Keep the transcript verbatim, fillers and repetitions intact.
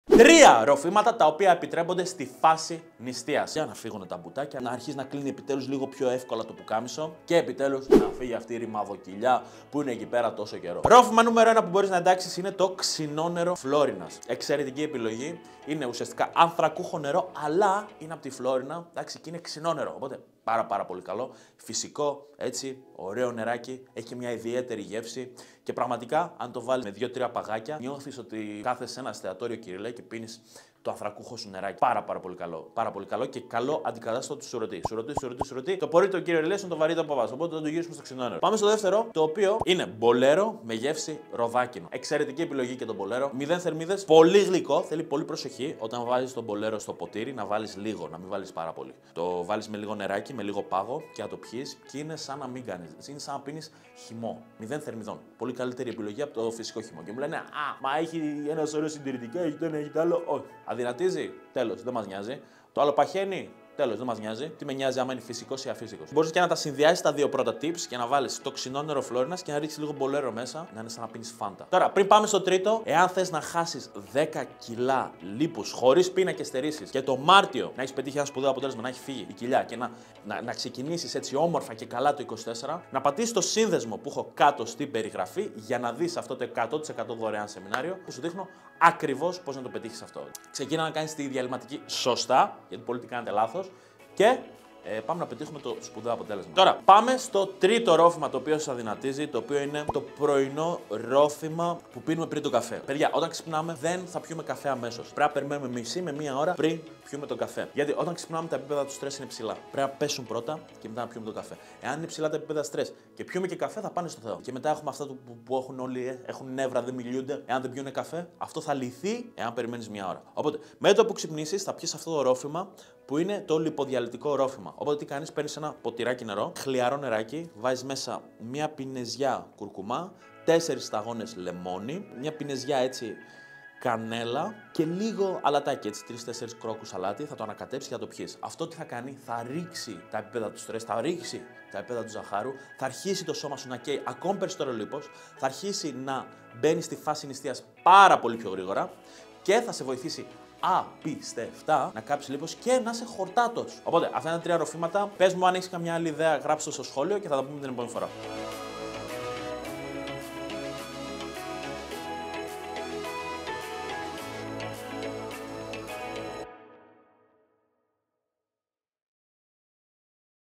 Τρία ροφήματα τα οποία επιτρέπονται στη φάση νηστείας. Για να φύγουν τα μπουτάκια, να αρχίσει να κλείνει επιτέλους λίγο πιο εύκολα το πουκάμισο και επιτέλους να φύγει αυτή η ρημαδοκυλιά που είναι εκεί πέρα τόσο καιρό. Ρόφημα νούμερο ένα που μπορείς να εντάξεις είναι το ξινό Φλόρινας. Εξαιρετική επιλογή. Είναι ουσιαστικά ανθρακούχο νερό, αλλά είναι από τη Φλόρινα, εντάξει, και είναι ξινό νερό. Οπότε πάρα πάρα πολύ καλό. Φυσικό, έτσι, ωραίο νεράκι, έχει μια ιδιαίτερη γεύση και πραγματικά αν το βάλεις με δύο τρία παγάκια, νιώθεις ότι κάθεσαι σε ένα εστιατόριο, Κυριλέ, και πίνεις το ανθρακούχο σου νεράκι. Πάρα πάρα πολύ καλό. Πάρα πολύ καλό και καλό αντικατάστατο του σουρωτή. Σουρωτή, σουρωτή, σουρωτή. Το πορεί το κύριο Ριλέσον, το βαρύ το αποβάζει. Οπότε θα το γυρίσουμε στο ξινό νερό. Πάμε στο δεύτερο, το οποίο είναι μπολέρο με γεύση ροδάκινο. Εξαιρετική επιλογή και το μπολέρο. Μηδέν θερμίδες, πολύ γλυκό. Θέλει πολύ προσοχή όταν βάζεις το μπολέρο στο ποτήρι να βάλεις λίγο, να μην βάλεις πάρα πολύ. Το βάλεις με λίγο νεράκι, με λίγο πάγο και να το πιείς και είναι σαν να μην κάνεις. Είναι σαν να πίνεις χυμό. Μηδέν θερμιδών. Πολύ καλύτερη επιλογή από το φυσικό χυμό. Και μου λένε, α, μα έχει ένα σωρό συντηρητικά, έχει το ένα, έχει το άλλο. Όχι. Αδυνατίζει, τέλος, δεν μας νοιάζει. Το άλλο παχαίνει, τέλος, δεν μας νοιάζει. Τι με νοιάζει άμα είναι φυσικός ή αφύσικος. Μπορείς και να τα συνδυάσεις τα δύο πρώτα tips και να βάλεις το ξινό νερό Φλόρινας και να ρίξεις λίγο μπολέρο μέσα, να είναι σαν να πίνεις φάντα. Τώρα, πριν πάμε στο τρίτο, εάν θες να χάσεις δέκα κιλά λίπους χωρίς πείνα και στερήσεις και το Μάρτιο να έχεις πετύχει ένα σπουδαίο αποτέλεσμα, να έχει φύγει η κοιλιά και να, να, να ξεκινήσεις έτσι όμορφα και καλά το είκοσι τέσσερα, να πατήσεις το σύνδεσμο που έχω κάτω στην περιγραφή για να δεις αυτό το εκατό τοις εκατό δωρεάν σεμινάριο που σου δείχνω ακριβώς πώς να το πετύχεις αυτό. Ξεκίνα να κάνεις τη διαλυματική σωστά, γιατί πολλοί τη κάνετε λάθος, και ε, πάμε να πετύχουμε το σπουδαίο αποτέλεσμα. Τώρα, πάμε στο τρίτο ρόφημα το οποίο σας αδυνατίζει, το οποίο είναι το πρωινό ρόφημα που πίνουμε πριν το καφέ. Παιδιά, όταν ξυπνάμε δεν θα πιούμε καφέ αμέσως. Πρέπει να περιμένουμε μισή με μία ώρα πριν πιούμε τον καφέ. Γιατί όταν ξυπνάμε τα επίπεδα του στρες είναι ψηλά. Πρέπει να πέσουν πρώτα και μετά να πιούμε τον καφέ. Εάν είναι ψηλά τα επίπεδα στρες και πιούμε και καφέ, θα πάνε στο Θεό. Και μετά έχουμε αυτά που, που έχουν όλοι, ε, έχουν νεύρα, δεν μιλούνται. Εάν δεν πιούν καφέ, αυτό θα λυθεί εάν περιμένεις μία ώρα. Οπότε, με το που ξυπνήσεις, θα πιεις αυτό το ρόφημα που είναι το λιποδιαλυτικό ρόφημα. Οπότε τι κάνεις, παίρνεις ένα ποτηράκι νερό, χλιαρό νεράκι, βάζεις μέσα μία πινεζιά κουρκουμά, τέσσερις σταγόνες λεμόνι, μία πινεζιά έτσι κανέλα και λίγο αλατάκι, έτσι τρεις τέσσερις κρόκους αλάτι, θα το ανακατέψεις και θα το πιείς. Αυτό τι θα κάνει, θα ρίξει τα επίπεδα του στρες, θα ρίξει τα επίπεδα του ζαχάρου, θα αρχίσει το σώμα σου να καίει ακόμη περισσότερο λίπος, θα αρχίσει να μπαίνει στη φάση νηστείας πάρα πολύ πιο γρήγορα και θα σε βοηθήσει απίστευτα να κάψει λίπος και να είσαι χορτάτος. Οπότε, αυτά είναι τα τρία ροφήματα. Πες μου αν έχεις καμιά άλλη ιδέα, γράψτε το στο σχόλιο και θα τα πούμε την επόμενη φορά.